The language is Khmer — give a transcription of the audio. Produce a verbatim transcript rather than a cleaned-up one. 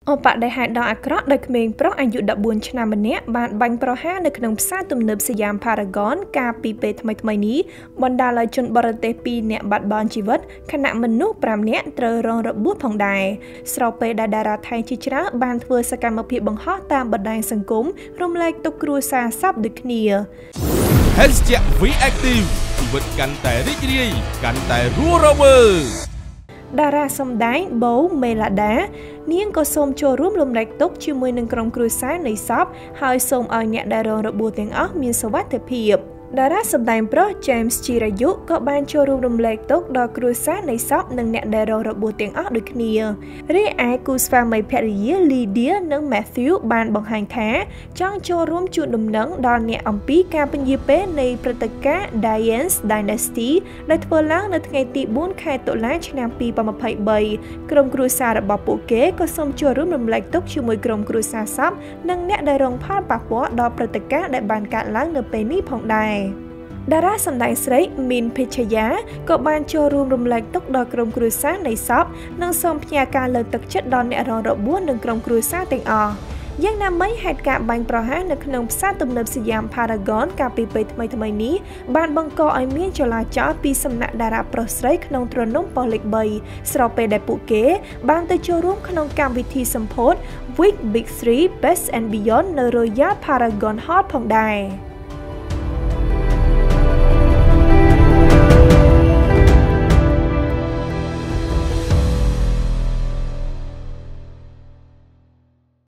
អូបាក់ដែលហេតុដល់អាក្រក់ដោយក្មេងប្រុសអាយុដប់បួនឆ្នាំម្នាក់បានបាញ់ប្រហារនៅក្នុងផ្សារទំនើបសយ៉ាម Paragon កាលពីពេលថ្មីៗនេះបណ្ដាលឲ្យជនបរទេសពីរនាក់បាត់បង់ជីវិតខណៈមនុស្សប្រាំនាក់ត្រូវរងរបួសផងដែរស្របពេលដែលតារាថៃជាច្រើនបានធ្វើសកម្មភាពបង្ហោះតាមបណ្ដាញសង្គមរំលែកទុក្ខគ្រួសារសពដូចគ្នា Hashtag V Active ជីវិតកាន់តែរីករាយកាន់តែរស់រវើកតារាសម្ដែងបូមេឡាដានាងក៏សូមចូលរួមលំលែកទុក្ខជាមួយនឹងក្រុមគ្រួសារនៃសពហើយសូមឲ្យអ្នកដែលរងរបួសទាំងអស់មានសុវត្ថិភាពតារាសម្ដែងប្រុស James ជីរាយុក៏បានចូលរួមរំលែកទុក្ខដល់គ្រួសារនៃសពនិងអ្នកដែលរងរបួសទាំងអស់ដូចគ្នារីឯគូស្វាមីភរិយា Lydia និង Matthew បានបង្ហាញថាចង់ចូលរួមជូនដំណឹងដល់អ្នកអំពីការពន្យាពេលនៃព្រឹត្តិការណ៍ Diane's Dynasty ដែលធ្វើឡើងនៅថ្ងៃទីបួនខែតុលាឆ្នាំពីរពាន់ម្ភៃបីក្រុមគ្រួសាររបស់ពួកគេក៏សូមចូលរួមរំលែកទុក្ខជាមួយក្រុមគ្រួសារសពនិងអ្នកដែលរងផលប៉ះពាល់ដល់ព្រឹត្តិការណ៍ដែលបានកើតឡើងនៅពេលនេះផងដែរតារាសម្ដែងស្រី មីន ភិជ្ជយាក៏បានចូលរួមរំលែកទុក្ខដល់ក្រុមគ្រួសារនៃសពនិងសូមផ្ញើការលើកទឹកចិត្តដល់អ្នករងរបួសនិងក្រុមគ្រួសារទាំងអស់យ៉ាងណាមិញហេតុការណ៍បាញ់ប្រហារនៅក្នុងផ្សារទំនើបសយ៉ាម Paragon កាលពីពេលថ្មីៗនេះបានបង្កឲ្យមានចលាចលពីសំណាក់តារាប្រុសស្រីក្នុងទ្រនំប៉ុស្តិ៍លេខបីស្របពេលដែលពួកគេបានទៅចូលរួមក្នុងកម្មវិធីសម្ពោធ Week Big Three Best and Beyond នៅ Royal Paragon Hall ផងដែរ